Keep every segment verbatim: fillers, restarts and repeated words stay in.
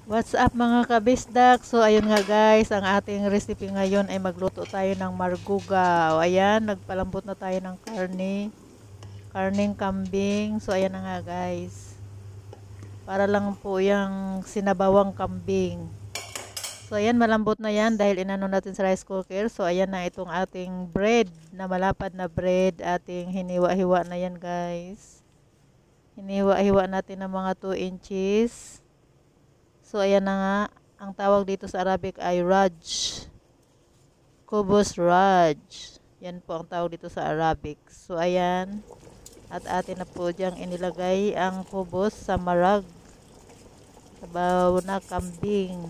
What's up mga kabisdak? So ayun nga guys, ang ating recipe ngayon ay magluto tayo ng marguga. O ayan, nagpalambot na tayo ng karne, karneng kambing. So ayan na nga guys. Para lang po yung sinabawang kambing. So ayan, malambot na yan dahil inano natin sa rice cooker. So ayan na itong ating bread na malapad na bread. Ating hiniwa-hiwa na yan guys. Hiniwa-hiwa natin ng mga two inches. So, ayan na nga. Ang tawag dito sa Arabic ay Raj. Kubos Raj. Yan po ang tawag dito sa Arabic. So, ayan. At atin na po diyang inilagay ang kubos sa marag. Sabaw na kambing.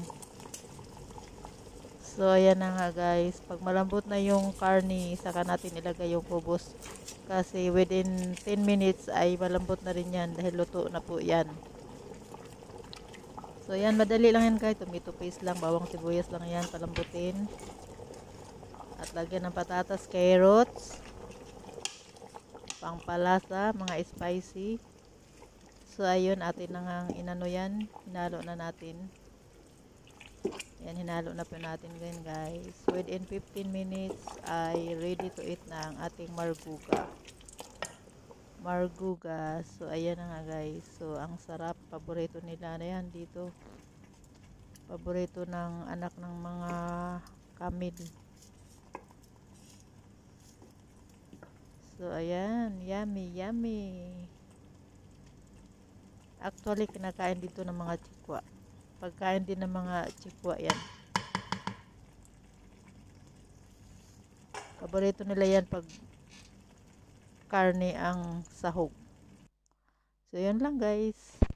So, ayan na nga guys. Pag malambot na yung karni, saka natin ilagay yung kubos. Kasi within ten minutes ay malambot na rin yan dahil luto na po yan. So, yan, madali lang yan guys. Tomato paste lang, bawang sibuyas lang yan, palambutin. At lagyan ng patatas, carrots, pangpalasa, mga spicy. So, ayun, atin na nga inano yan. Hinalo na natin. Yan, hinalo na po natin ganyan guys. Within fifteen minutes ay ready to eat na ang ating marguga. Marguga. So, ayan na nga guys. So, ang sarap. Paborito nila na yan dito. Paborito ng anak ng mga kamil. So, ayan. Yummy, yummy. Actually, kinakain dito ng mga chikwa. Pagkain din ng mga chikwa yan. Paborito nila yan pag karne ang sahog. So, yun lang guys.